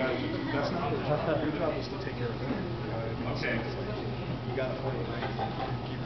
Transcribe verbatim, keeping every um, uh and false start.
Yeah, that's not your job. Your job is to take care of them. Uh, Okay. You got to hold it.